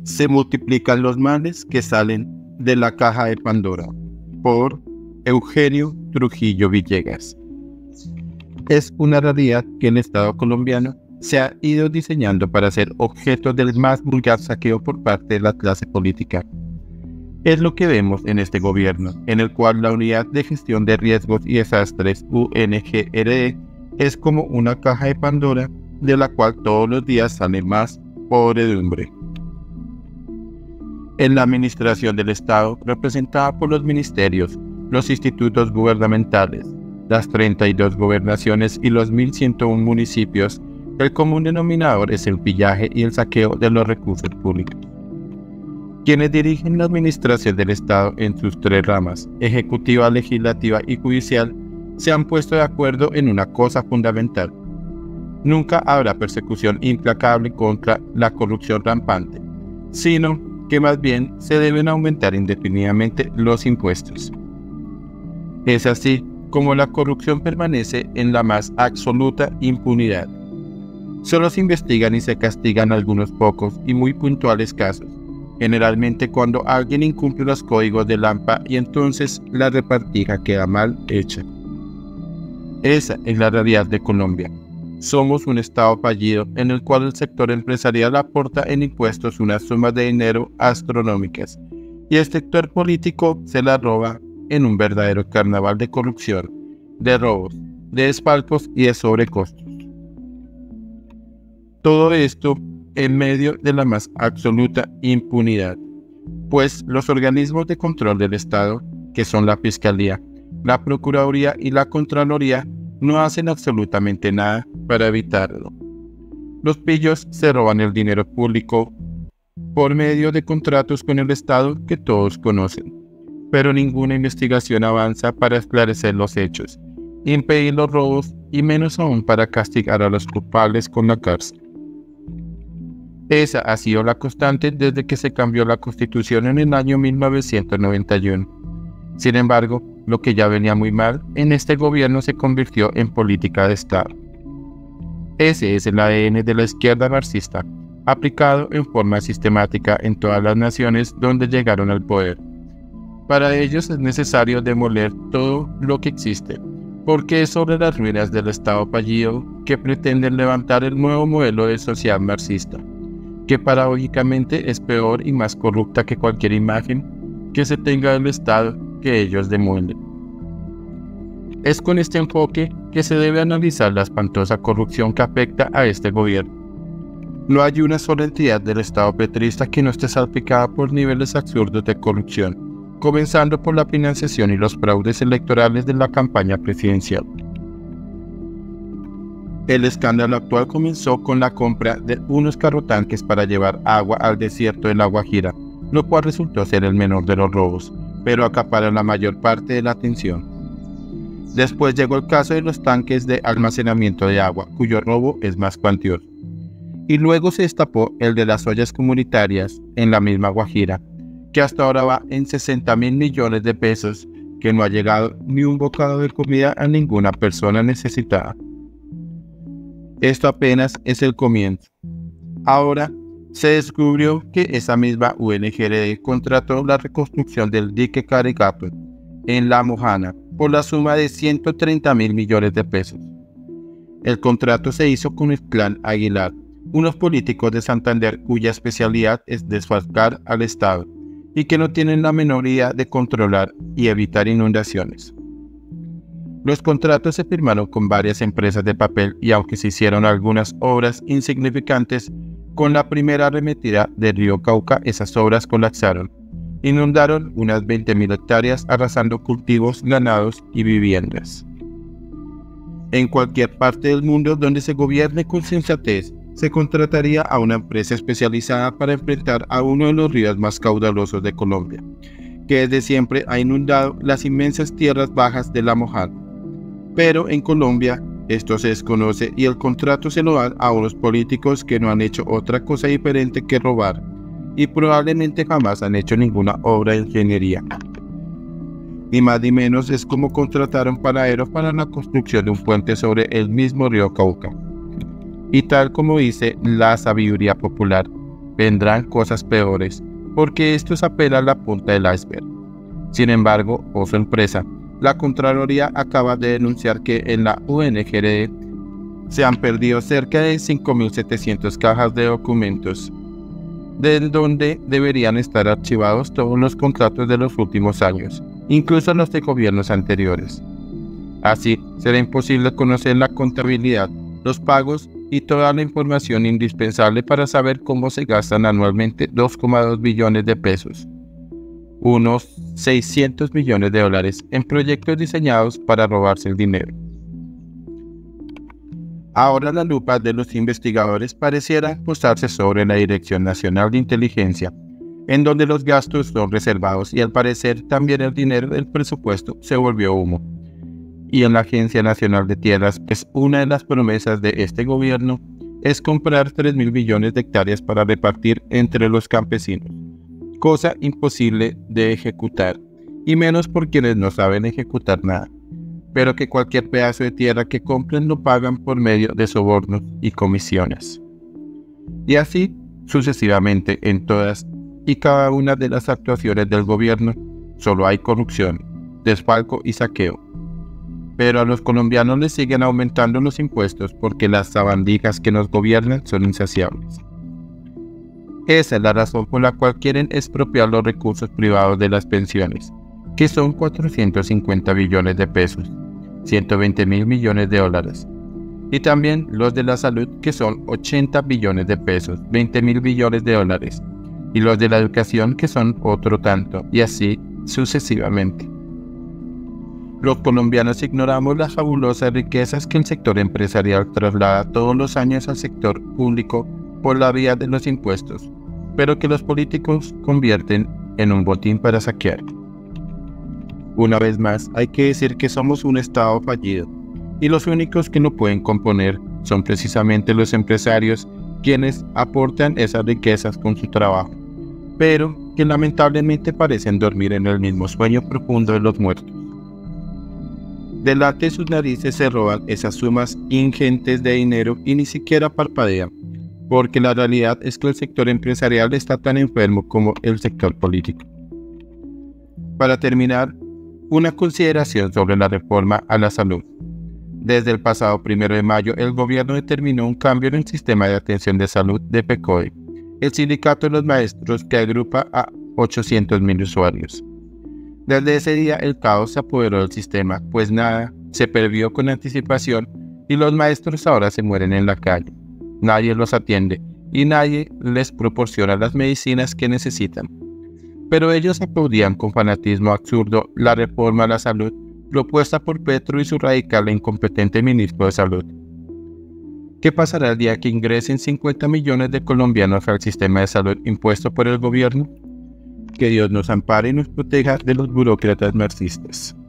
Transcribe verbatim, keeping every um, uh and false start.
Se multiplican los males que salen de la caja de Pandora, por Eugenio Trujillo Villegas. Es una realidad que el Estado colombiano se ha ido diseñando para ser objeto del más vulgar saqueo por parte de la clase política. Es lo que vemos en este gobierno, en el cual la Unidad de Gestión de Riesgos y Desastres U N G R D es como una caja de Pandora de la cual todos los días sale más podredumbre. En la administración del Estado, representada por los ministerios, los institutos gubernamentales, las treinta y dos gobernaciones y los mil ciento uno municipios, el común denominador es el pillaje y el saqueo de los recursos públicos. Quienes dirigen la administración del Estado en sus tres ramas, ejecutiva, legislativa y judicial, se han puesto de acuerdo en una cosa fundamental. Nunca habrá persecución implacable contra la corrupción rampante, sino que más bien se deben aumentar indefinidamente los impuestos. Es así como la corrupción permanece en la más absoluta impunidad. Solo se investigan y se castigan algunos pocos y muy puntuales casos, generalmente cuando alguien incumple los códigos del AMPA y entonces la repartija queda mal hecha. Esa es la realidad de Colombia. Somos un Estado fallido en el cual el sector empresarial aporta en impuestos unas sumas de dinero astronómicas y el sector político se la roba en un verdadero carnaval de corrupción, de robos, de desfalcos y de sobrecostos. Todo esto en medio de la más absoluta impunidad, pues los organismos de control del Estado, que son la Fiscalía, la Procuraduría y la Contraloría, no hacen absolutamente nada para evitarlo. Los pillos se roban el dinero público por medio de contratos con el Estado que todos conocen, pero ninguna investigación avanza para esclarecer los hechos, impedir los robos y menos aún para castigar a los culpables con la cárcel. Esa ha sido la constante desde que se cambió la Constitución en el año mil novecientos noventa y uno. Sin embargo, lo que ya venía muy mal en este gobierno se convirtió en política de Estado. Ese es el A D N de la izquierda marxista, aplicado en forma sistemática en todas las naciones donde llegaron al poder. Para ellos es necesario demoler todo lo que existe, porque es sobre las ruinas del Estado fallido que pretenden levantar el nuevo modelo de sociedad marxista, que paradójicamente es peor y más corrupta que cualquier imagen que se tenga del Estado que ellos demuelen. Es con este enfoque que se debe analizar la espantosa corrupción que afecta a este gobierno. No hay una sola entidad del Estado petrista que no esté salpicada por niveles absurdos de corrupción, comenzando por la financiación y los fraudes electorales de la campaña presidencial. El escándalo actual comenzó con la compra de unos carrotanques para llevar agua al desierto de La Guajira, lo cual resultó ser el menor de los robos, pero acapara la mayor parte de la atención. Después llegó el caso de los tanques de almacenamiento de agua, cuyo robo es más cuantioso. Y luego se destapó el de las ollas comunitarias en la misma Guajira, que hasta ahora va en sesenta mil millones de pesos, que no ha llegado ni un bocado de comida a ninguna persona necesitada. Esto apenas es el comienzo. Ahora se descubrió que esa misma U N G R D contrató la reconstrucción del dique Caricato en La Mojana por la suma de ciento treinta mil millones de pesos. El contrato se hizo con el clan Aguilar, unos políticos de Santander cuya especialidad es desfalcar al Estado y que no tienen la menor idea de controlar y evitar inundaciones. Los contratos se firmaron con varias empresas de papel y aunque se hicieron algunas obras insignificantes, con la primera arremetida del río Cauca esas obras colapsaron. Inundaron unas veinte mil hectáreas arrasando cultivos, ganados y viviendas. En cualquier parte del mundo donde se gobierne con sensatez, se contrataría a una empresa especializada para enfrentar a uno de los ríos más caudalosos de Colombia, que desde siempre ha inundado las inmensas tierras bajas de La Mojana. Pero en Colombia esto se desconoce y el contrato se lo dan a unos políticos que no han hecho otra cosa diferente que robar y probablemente jamás han hecho ninguna obra de ingeniería. Ni más ni menos es como contratar a un panadero para la construcción de un puente sobre el mismo río Cauca. Y tal como dice la sabiduría popular, vendrán cosas peores, porque estos apelan la punta del iceberg. Sin embargo, oh sorpresa, la Contraloría acaba de denunciar que en la U N G R se han perdido cerca de cinco mil setecientas cajas de documentos, de donde deberían estar archivados todos los contratos de los últimos años, incluso los de gobiernos anteriores. Así, será imposible conocer la contabilidad, los pagos y toda la información indispensable para saber cómo se gastan anualmente dos coma dos billones de pesos, unos seiscientos millones de dólares, en proyectos diseñados para robarse el dinero. Ahora la lupa de los investigadores pareciera posarse sobre la Dirección Nacional de Inteligencia, en donde los gastos son reservados y al parecer también el dinero del presupuesto se volvió humo. Y en la Agencia Nacional de Tierras, pues una de las promesas de este gobierno es comprar tres mil millones de hectáreas para repartir entre los campesinos, cosa imposible de ejecutar, y menos por quienes no saben ejecutar nada, pero que cualquier pedazo de tierra que compren lo pagan por medio de sobornos y comisiones. Y así sucesivamente en todas y cada una de las actuaciones del gobierno solo hay corrupción, desfalco y saqueo. Pero a los colombianos les siguen aumentando los impuestos porque las sabandijas que nos gobiernan son insaciables. Esa es la razón por la cual quieren expropiar los recursos privados de las pensiones, que son cuatrocientos cincuenta billones de pesos, ciento veinte mil millones de dólares, y también los de la salud, que son ochenta billones de pesos, veinte mil billones de dólares, y los de la educación, que son otro tanto, y así sucesivamente. Los colombianos ignoramos las fabulosas riquezas que el sector empresarial traslada todos los años al sector público por la vía de los impuestos, pero que los políticos convierten en un botín para saquear. Una vez más, hay que decir que somos un Estado fallido, y los únicos que lo pueden componer son precisamente los empresarios, quienes aportan esas riquezas con su trabajo, pero que lamentablemente parecen dormir en el mismo sueño profundo de los muertos. Delante de sus narices se roban esas sumas ingentes de dinero y ni siquiera parpadean, porque la realidad es que el sector empresarial está tan enfermo como el sector político. Para terminar, una consideración sobre la reforma a la salud. Desde el pasado primero de mayo, el gobierno determinó un cambio en el sistema de atención de salud de PECODE, el sindicato de los maestros que agrupa a ochocientos mil usuarios. Desde ese día el caos se apoderó del sistema, pues nada se previó con anticipación y los maestros ahora se mueren en la calle. Nadie los atiende y nadie les proporciona las medicinas que necesitan. Pero ellos aplaudían con fanatismo absurdo la reforma a la salud propuesta por Petro y su radical e incompetente ministro de Salud. ¿Qué pasará el día que ingresen cincuenta millones de colombianos al sistema de salud impuesto por el gobierno? Que Dios nos ampare y nos proteja de los burócratas marxistas.